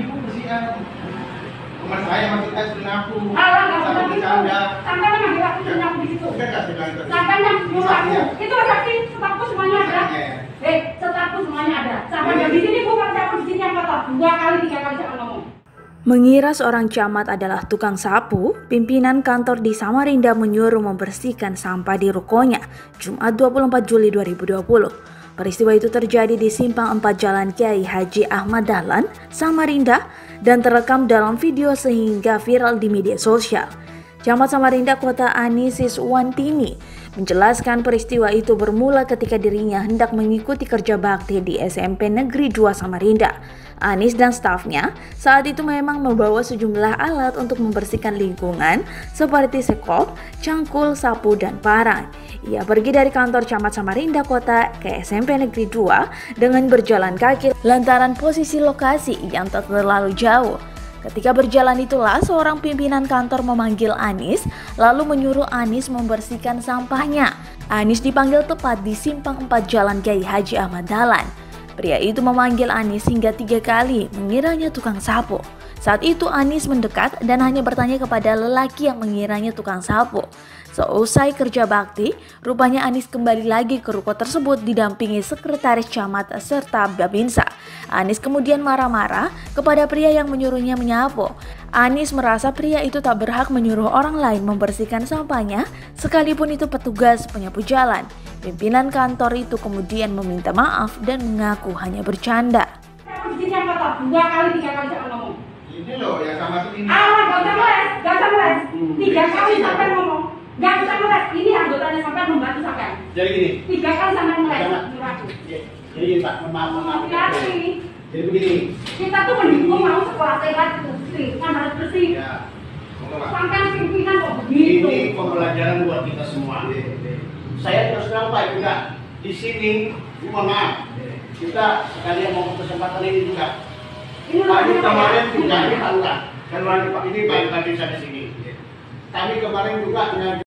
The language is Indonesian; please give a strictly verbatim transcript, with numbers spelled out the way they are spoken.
ibu kesian. Teman saya masih tes dengan aku. Alah, nggak Satu usah gitu. bercanda. Sampai kan ngambil aku dengan aku di situ. Udah nggak sedang tadi. Sampai yang nyuruh aku. Iya. Itu saksi, stafku semuanya ada. Eh, stafku semuanya ada. Sampai Iya. di sini bukan siapa di sini yang kotor. Dua kali, tiga kali saya ngomong. Mengira seorang camat adalah tukang sapu, pimpinan kantor di Samarinda menyuruh membersihkan sampah di rukonya Jumat dua puluh empat Juli dua ribu dua puluh. Peristiwa itu terjadi di Simpang empat Jalan Kiai Haji Ahmad Dahlan, Samarinda, dan terekam dalam video sehingga viral di media sosial. Camat Samarinda Kota Anis Siswantini menjelaskan peristiwa itu bermula ketika dirinya hendak mengikuti kerja bakti di S M P Negeri dua Samarinda. Anis dan stafnya saat itu memang membawa sejumlah alat untuk membersihkan lingkungan seperti sekop, cangkul, sapu, dan parang. Ia pergi dari kantor Camat Samarinda Kota ke S M P Negeri dua dengan berjalan kaki lantaran posisi lokasi yang tak terlalu jauh. Ketika berjalan itulah seorang pimpinan kantor memanggil Anis lalu menyuruh Anis membersihkan sampahnya. Anis dipanggil tepat di Simpang empat Jalan Kiai Haji Ahmad Dahlan. Pria itu memanggil Anis hingga tiga kali, mengiranya tukang sapu. Saat itu Anis mendekat dan hanya bertanya kepada lelaki yang mengiranya tukang sapu. Seusai kerja bakti, rupanya Anis kembali lagi ke ruko tersebut didampingi sekretaris camat serta babinsa. Anis kemudian marah-marah kepada pria yang menyuruhnya menyapu. Anis merasa pria itu tak berhak menyuruh orang lain membersihkan sampahnya, sekalipun itu petugas penyapu jalan. Pimpinan kantor itu kemudian meminta maaf dan mengaku hanya bercanda. Di sini yang kotor. Dua kali, tiga kali saya ngomong. Ini loh yang sama ini. Alah, gak usah ngeles, gak usah ngeles. Tiga kali sampai ngomong. Gak usah ngeles. Ini anggotanya sampai membantu sampai. Jadi gini. Tiga kali sampai ngeles. Jangan. Nyuruh aku. Jadi Pak, maaf, maaf. Hati-hati. Jadi begini. Kita tuh mendukung mau sekolah sehat bersih, kan harus bersih. Ya. Monggo, Pak. Sampai pimpinan kok begitu. Ini pembelajaran buat kita semua. Saya terus terang Pak juga di sini, mohon maaf, kita sekalian mau kesempatan ini juga. Ini Pak ini namanya kemarin apa ya? juga ini Pak Lurah, kan Pak ini Pak tadi saya di sini. Kami kemarin juga dengan